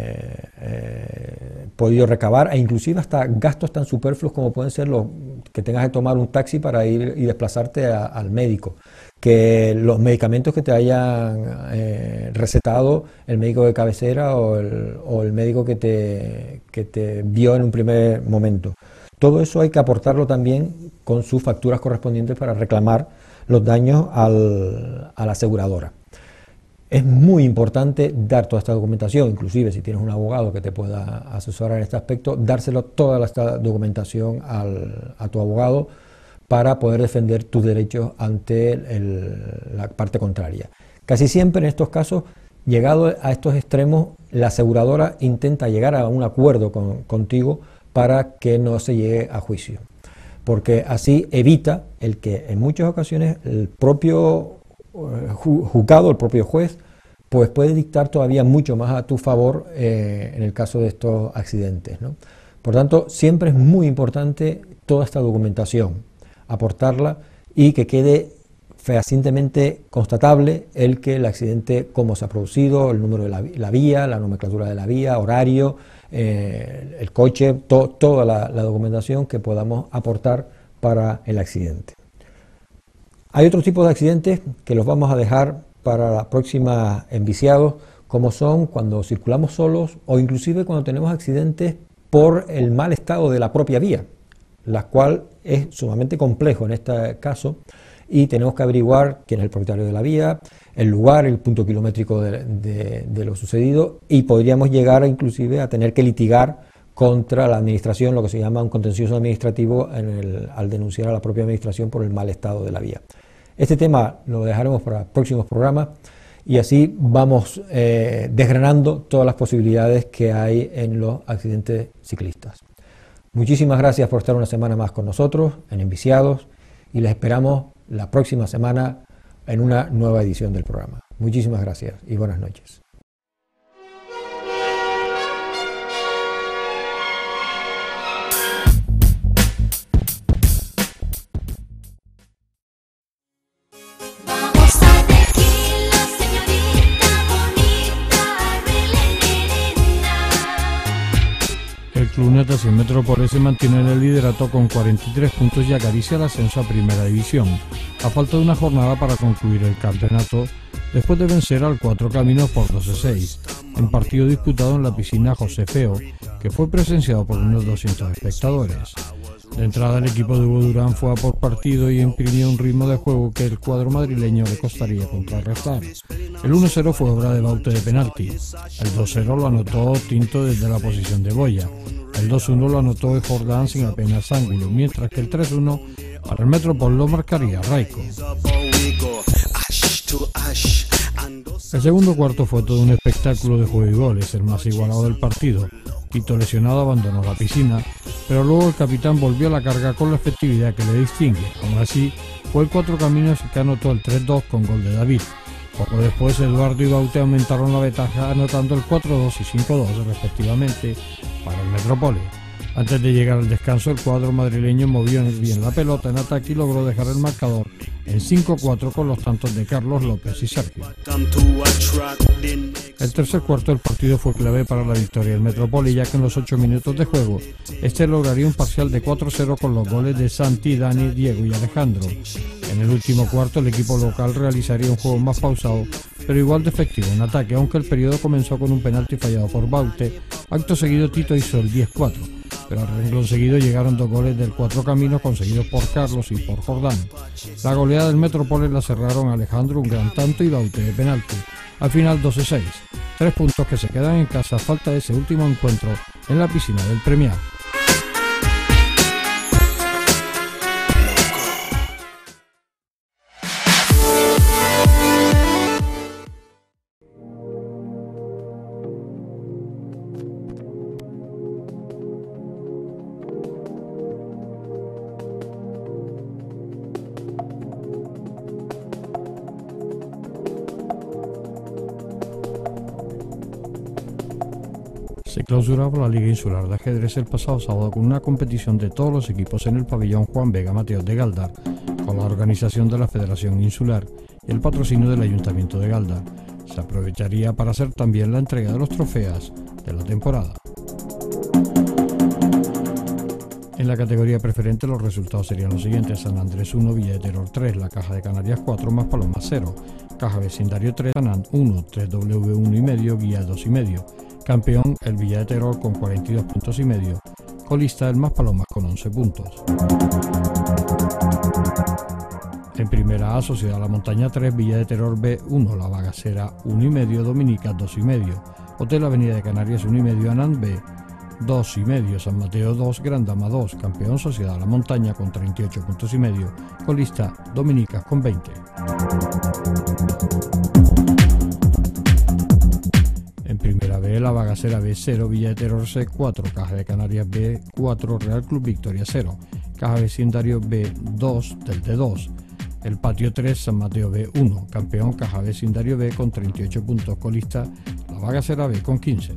podido recabar e inclusive hasta gastos tan superfluos como pueden ser los que tengas que tomar un taxi para ir y desplazarte al médico, que los medicamentos que te hayan recetado el médico de cabecera o el médico que te vio en un primer momento. Todo eso hay que aportarlo también con sus facturas correspondientes para reclamar los daños a la aseguradora. Es muy importante dar toda esta documentación, inclusive si tienes un abogado que te pueda asesorar en este aspecto, dárselo toda esta documentación a tu abogado para poder defender tus derechos ante la parte contraria. Casi siempre en estos casos llegado a estos extremos, la aseguradora intenta llegar a un acuerdo contigo para que no se llegue a juicio, porque así evita el que en muchas ocasiones el propio juzgado, el propio juez, pues puede dictar todavía mucho más a tu favor en el caso de estos accidentes, ¿no? Por tanto, siempre es muy importante toda esta documentación, aportarla y que quede fehacientemente constatable el accidente, cómo se ha producido, el número de la vía, la nomenclatura de la vía, horario, el coche, toda la documentación que podamos aportar para el accidente. Hay otro tipo de accidentes que los vamos a dejar para la próxima Enviciados, como son cuando circulamos solos o inclusive cuando tenemos accidentes por el mal estado de la propia vía, la cual es sumamente complejo en este caso, y tenemos que averiguar quién es el propietario de la vía, el lugar, el punto kilométrico de lo sucedido, y podríamos llegar inclusive a tener que litigar contra la administración, lo que se llama un contencioso administrativo al denunciar a la propia administración por el mal estado de la vía. Este tema lo dejaremos para próximos programas y así vamos desgranando todas las posibilidades que hay en los accidentes ciclistas. Muchísimas gracias por estar una semana más con nosotros en Enviciados y les esperamos la próxima semana en una nueva edición del programa. Muchísimas gracias y buenas noches. El Club Natación Metrópolis se mantiene en el liderato con 43 puntos y acaricia el ascenso a Primera División, a falta de una jornada para concluir el campeonato, después de vencer al Cuatro Caminos por 12-6, en partido disputado en la piscina José Feo, que fue presenciado por unos 200 espectadores. De entrada, el equipo de Hugo Durán fue a por partido y imprimió un ritmo de juego que el cuadro madrileño le costaría contrarrestar. El 1-0 fue obra de Baute de penalti, el 2-0 lo anotó Tinto desde la posición de boya, el 2-1 lo anotó Jordán sin apenas ángulo, mientras que el 3-1 para el Metropol lo marcaría Raico. El segundo cuarto fue todo un espectáculo de juego y goles, el más igualado del partido. Tito, lesionado, abandonó la piscina, pero luego el capitán volvió a la carga con la efectividad que le distingue. Aún así, fue el Cuatro Caminos que anotó el 3-2 con gol de David. Poco después, Eduardo y Baute aumentaron la ventaja anotando el 4-2 y 5-2 respectivamente para el Metrópolis. Antes de llegar al descanso, el cuadro madrileño movió bien la pelota en ataque y logró dejar el marcador en 5-4 con los tantos de Carlos López y Sergio. El tercer cuarto del partido fue clave para la victoria del Metrópolis, ya que en los 8 minutos de juego este lograría un parcial de 4-0 con los goles de Santi, Dani, Diego y Alejandro. En el último cuarto el equipo local realizaría un juego más pausado, pero igual de efectivo en ataque, aunque el periodo comenzó con un penalti fallado por Baute. Acto seguido Tito hizo el 10-4, pero al renglón seguido llegaron 2 goles del Cuatro Caminos conseguidos por Carlos y por Jordán. La goleada del Metrópolis la cerraron Alejandro, un gran tanto, y Baute de penalti. Al final 12-6, 3 puntos que se quedan en casa a falta de ese último encuentro en la piscina del Premià. Se clausuraba la Liga Insular de Ajedrez el pasado sábado con una competición de todos los equipos en el pabellón Juan Vega Mateos de Galdar, con la organización de la Federación Insular y el patrocinio del Ayuntamiento de Galdar. Se aprovecharía para hacer también la entrega de los trofeos de la temporada. En la categoría preferente los resultados serían los siguientes: San Andrés 1, Villa de Terror 3, La Caja de Canarias 4, Maspalomas 0, Caja Vecindario 3, Sanand 1, 3W 1,5, Guía 2,5. Campeón el Villa de Terror con 42 puntos y medio, colista el Maspalomas con 11 puntos. En primera A, Sociedad La Montaña 3, Villa de Terror B 1, La Bagacera 1,5, Dominica 2,5, Hotel Avenida de Canarias 1,5, Anand B 2,5, San Mateo 2, Gran Dama 2, campeón Sociedad La Montaña con 38 puntos y medio, colista Dominicas con 20. Primera B, La Bagacera B 0, Villa de Terror C 4, Caja de Canarias B 4, Real Club Victoria 0, Caja Vecindario B 2, Telde 2, El Patio 3, San Mateo B 1, campeón Caja Vecindario B con 38 puntos, colista La Bagacera B con 15.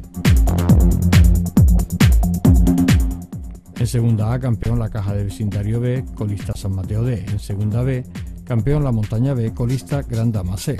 En Segunda A, campeón la Caja de Vecindario B, colista San Mateo D. En Segunda B, campeón la Montaña B, colista Gran Dama C.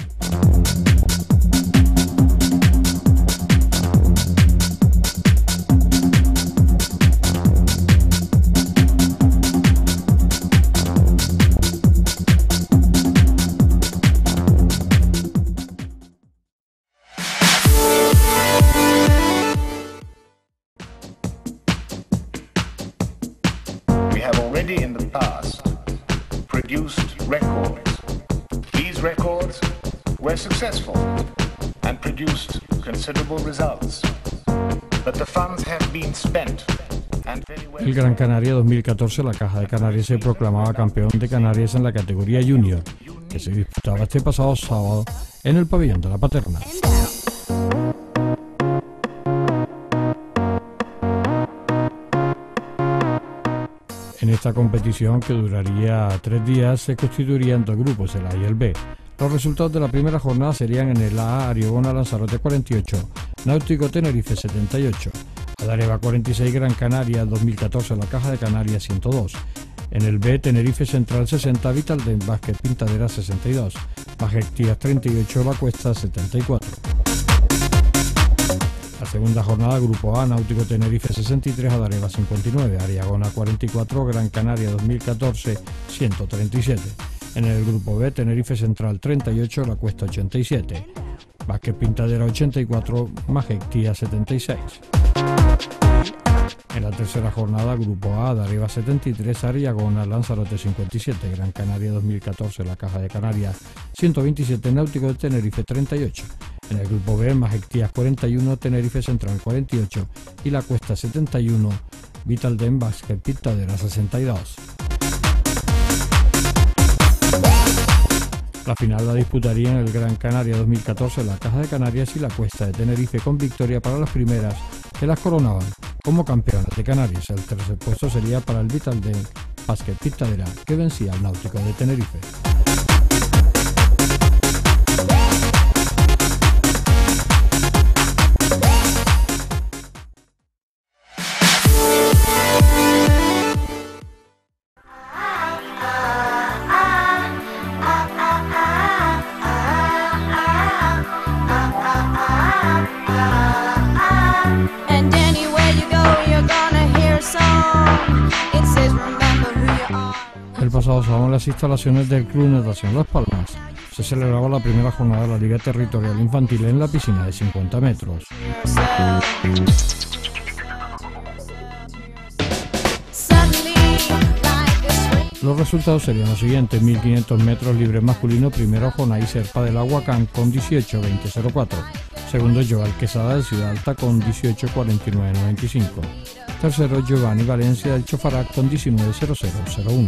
In the past, produced records. These records were successful and produced considerable results, but the funds have been spent. El Gran Canaria 2014, la Caja de Canarias se proclamaba campeón de Canarias en la categoría Junior, que se disputaba este pasado sábado en el pabellón de la Paterna. En esta competición, que duraría 3 días, se constituirían 2 grupos, el A y el B. Los resultados de la primera jornada serían: en el A, Ariogona Lanzarote 48, Náutico Tenerife 78, Adareva 46, Gran Canaria 2014, la Caja de Canarias 102. En el B, Tenerife Central 60, Vitaldent Vázquez Pintadera 62, Majestías 38, La Cuesta 74. La segunda jornada, Grupo A, Náutico Tenerife 63, Adareva 59, Ariagona 44, Gran Canaria 2014 137. En el Grupo B, Tenerife Central 38, La Cuesta 87, Vázquez Pintadera 84, Majestías 76. En la tercera jornada, Grupo A, Adareva 73, Ariagona, Lanzarote 57, Gran Canaria 2014, la Caja de Canarias 127, Náutico de Tenerife 38. En el Grupo B, Majestías 41, Tenerife Central 48 y La Cuesta 71, Vitaldent Vázquez Pintadera 62. La final la disputarían el Gran Canaria 2014, la Caja de Canarias y La Cuesta de Tenerife, con victoria para las primeras, que las coronaban como campeonas de Canarias. El tercer puesto sería para el Vitaldent Vázquez Pintadera, que vencía al Náutico de Tenerife. El pasado sábado, en las instalaciones del Club Natación Las Palmas, se celebraba la primera jornada de la Liga Territorial Infantil en la piscina de 50 metros. Los resultados serían los siguientes: 1500 metros libre masculino, primero Jonay Serpa del Aguacán con 18.20.04, segundo Joel Quesada de Ciudad Alta con 18.49.95, tercero Giovanni Valencia del Chofarac con 19.00.01.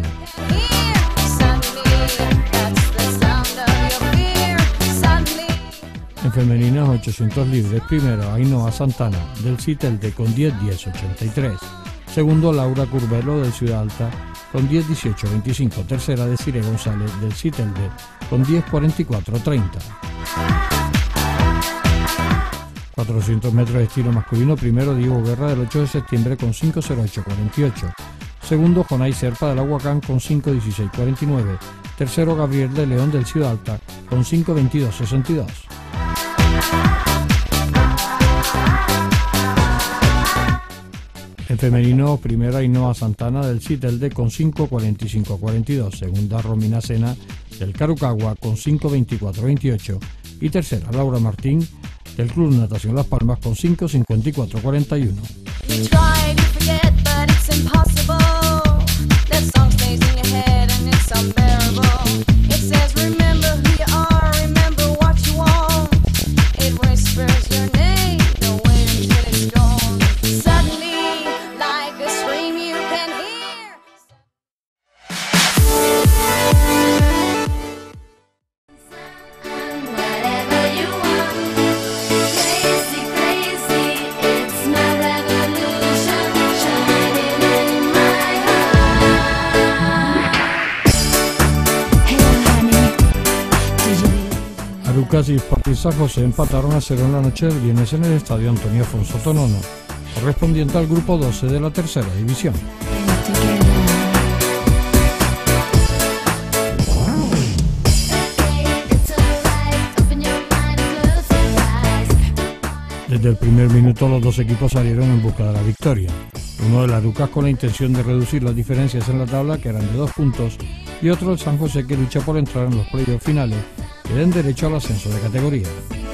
En femeninas 800 libres, primero Ainhoa Santana del Citelde con 10.10.83, segundo Laura Curvelo del Ciudad Alta con 10.18.25, tercera Desiree González del Citelde con 10.44.30. 400 metros de estilo masculino, primero Diego Guerra del 8 de septiembre con 5.08.48, segundo Jonay Serpa del Aguacán con 5.16.49, tercero Gabriel de León del Ciudad Alta con 5.22.62. En femenino, primera Ainhoa Santana del Citelde con 5.45.42, segunda Romina Sena del Carucagua con 5.24.28 y tercera Laura Martín del Club Natación Las Palmas con 5.54.41. Arucas y Sporting San José empataron a 0 en la noche del viernes en el estadio Antonio Afonso Tonono, correspondiente al grupo 12 de la tercera división. Desde el primer minuto los dos equipos salieron en busca de la victoria. Uno de las Arucas con la intención de reducir las diferencias en la tabla, que eran de 2 puntos, y otro el San José, que lucha por entrar en los playoffs finales que den derecho al ascenso de categoría.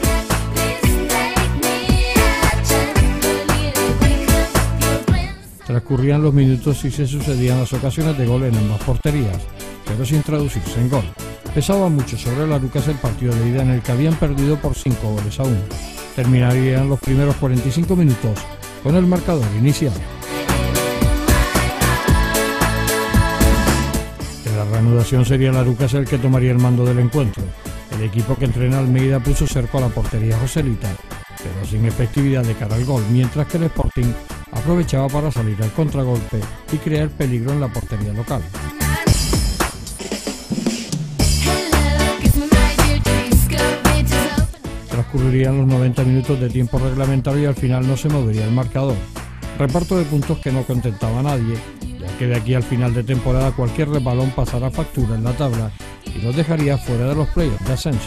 Transcurrían los minutos y se sucedían las ocasiones de gol en ambas porterías, pero sin traducirse en gol. Pesaba mucho sobre las Arucas el partido de ida, en el que habían perdido por 5-1. Terminarían los primeros 45 minutos con el marcador inicial. En la reanudación sería la Arucas el que tomaría el mando del encuentro. El equipo que entrena Almeida puso cerco a la portería Joselita, pero sin efectividad de cara al gol, mientras que el Sporting aprovechaba para salir al contragolpe y crear peligro en la portería local. Transcurrirían los 90 minutos de tiempo reglamentario y al final no se movería el marcador. Reparto de puntos que no contentaba a nadie, ya que de aquí al final de temporada cualquier resbalón pasará factura en la tabla y los dejaría fuera de los playoffs de ascenso.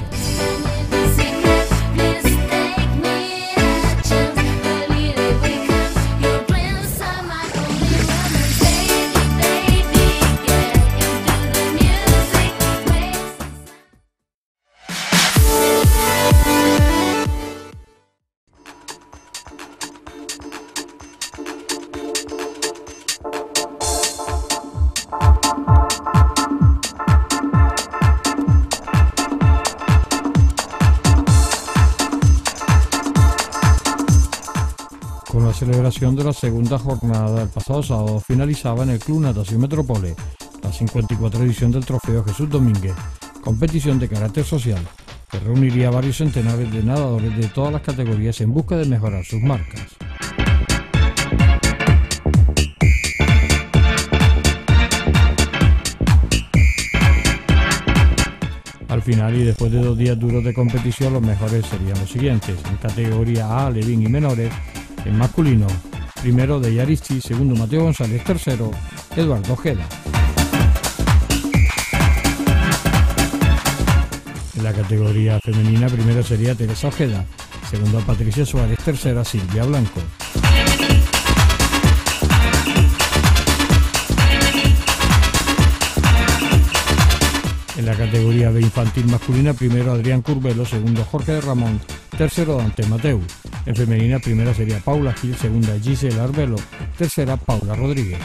Con la celebración de la segunda jornada del pasado sábado finalizaba en el Club Natación Metropole la 54 edición del Trofeo Jesús Domínguez, competición de carácter social que reuniría a varios centenares de nadadores de todas las categorías en busca de mejorar sus marcas. Al final y después de 2 días duros de competición, los mejores serían los siguientes: en categoría A, Levín y menores. En masculino, primero de Yaristi, segundo Mateo González, tercero Eduardo Ojeda. En la categoría femenina, primero sería Teresa Ojeda, segundo Patricia Suárez, tercera Silvia Blanco. En la categoría B infantil masculina, primero Adrián Curbelo, segundo Jorge de Ramón, tercero Dante Mateu. En femenina, primera sería Paula Gil, segunda Gisela Arbelo, tercera Paula Rodríguez.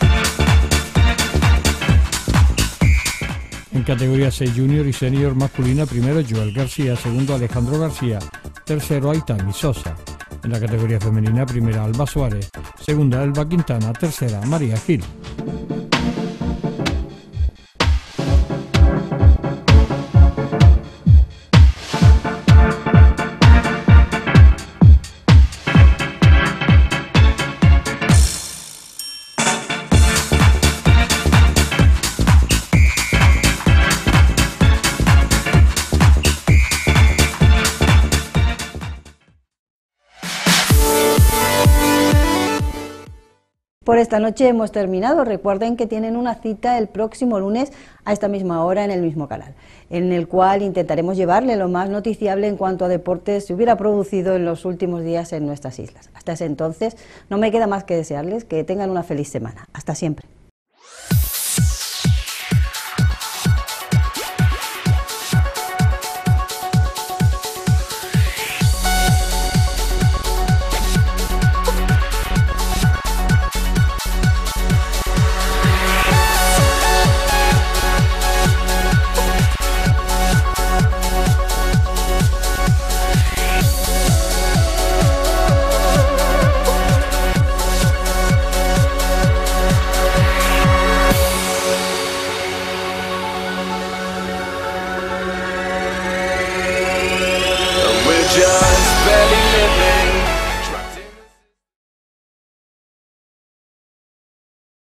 En categoría C junior y senior masculina, primero Joel García, segundo Alejandro García, tercero Aitami Sosa. En la categoría femenina, primera Alba Suárez, segunda Elba Quintana, tercera María Gil. Por esta noche hemos terminado. Recuerden que tienen una cita el próximo lunes a esta misma hora en el mismo canal, en el cual intentaremos llevarle lo más noticiable en cuanto a deportes se hubiera producido en los últimos días en nuestras islas. Hasta ese entonces no me queda más que desearles que tengan una feliz semana. Hasta siempre.